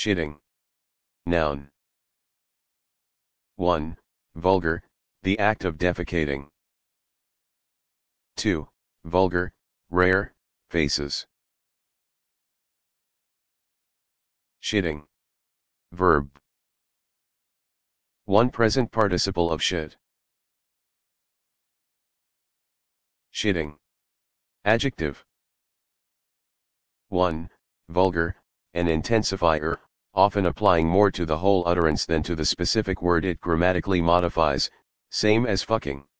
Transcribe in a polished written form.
Shitting. Noun. 1. Vulgar, the act of defecating. 2. Vulgar, rare, faces. Shitting. Verb. 1. Present participle of shit. Shitting. Adjective. 1. Vulgar, an intensifier, often applying more to the whole utterance than to the specific word it grammatically modifies, same as fucking.